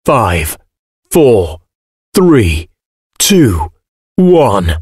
5, 4, 3, 2, 1.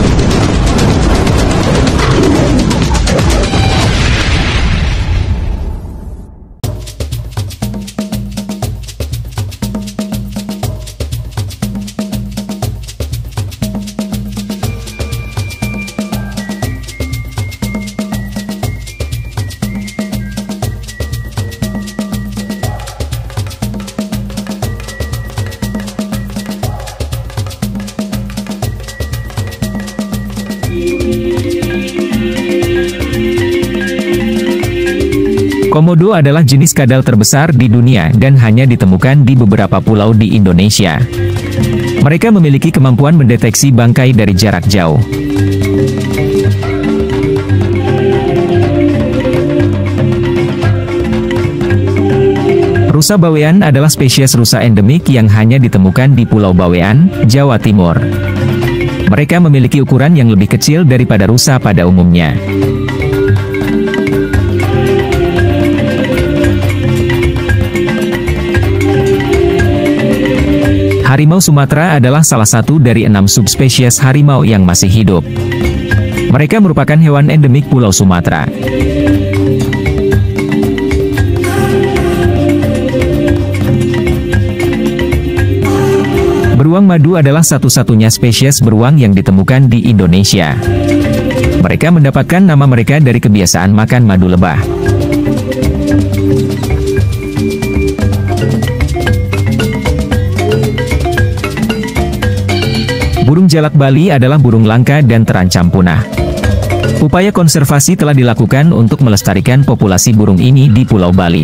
Komodo adalah jenis kadal terbesar di dunia dan hanya ditemukan di beberapa pulau di Indonesia. Mereka memiliki kemampuan mendeteksi bangkai dari jarak jauh. Rusa bawean adalah spesies rusa endemik yang hanya ditemukan di Pulau Bawean, Jawa Timur. Mereka memiliki ukuran yang lebih kecil daripada rusa pada umumnya. Harimau Sumatera adalah salah satu dari 6 subspesies harimau yang masih hidup. Mereka merupakan hewan endemik Pulau Sumatera. Beruang madu adalah satu-satunya spesies beruang yang ditemukan di Indonesia. Mereka mendapatkan nama mereka dari kebiasaan makan madu lebah. Burung jalak Bali adalah burung langka dan terancam punah. Upaya konservasi telah dilakukan untuk melestarikan populasi burung ini di Pulau Bali.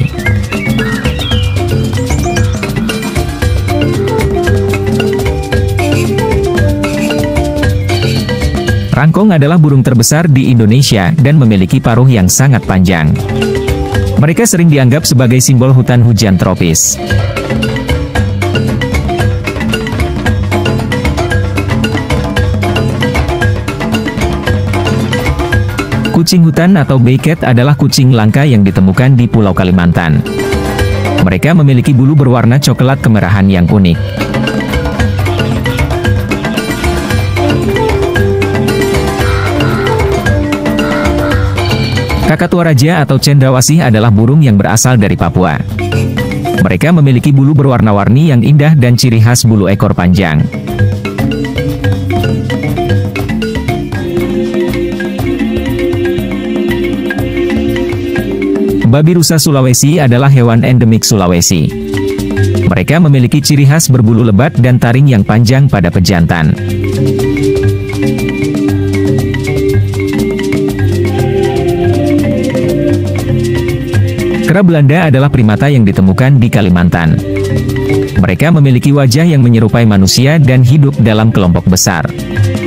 Rangkong adalah burung terbesar di Indonesia dan memiliki paruh yang sangat panjang. Mereka sering dianggap sebagai simbol hutan hujan tropis. Kucing hutan atau beycat adalah kucing langka yang ditemukan di Pulau Kalimantan. Mereka memiliki bulu berwarna coklat kemerahan yang unik. Kakatua raja atau cendrawasih adalah burung yang berasal dari Papua. Mereka memiliki bulu berwarna-warni yang indah dan ciri khas bulu ekor panjang. Babi rusa Sulawesi adalah hewan endemik Sulawesi. Mereka memiliki ciri khas berbulu lebat dan taring yang panjang pada pejantan. Kera Belanda adalah primata yang ditemukan di Kalimantan. Mereka memiliki wajah yang menyerupai manusia dan hidup dalam kelompok besar.